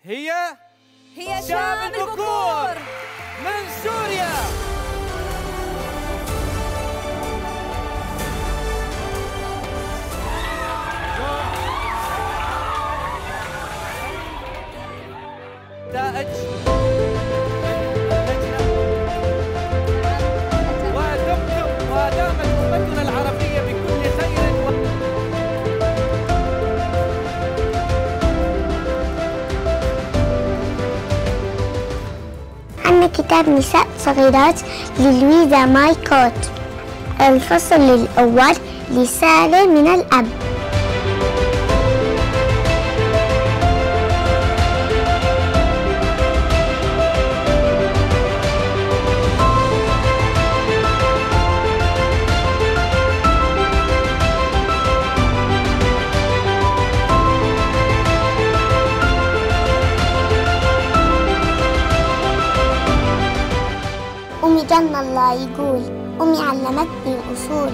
هي شام البكور من سوريا. نتائج ودامت أمتنا العربية بكل خير. عندنا كتاب نساء صغيرات للويزا ماي كوت. الفصل الأول رسالة من الأب. أمي جنة الله يقول أمي علمتني الأصول.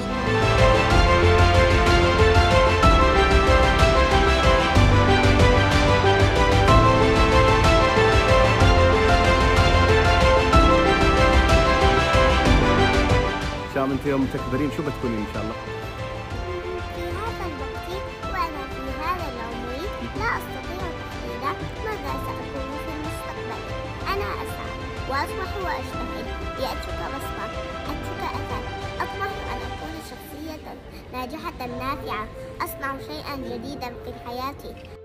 شام انت يوم تكبرين شو بتكونين ان شاء الله؟ في هذا الوقت وأنا في هذا العمر لا أستطيع تحديد ماذا سأكون في المستقبل. أنا أسعى وأطمح وأجتهد لأترك بصمة، أترك أثر. أطمح أن أكون شخصية ناجحة نافعة، أصنع شيئا جديدا في حياتي.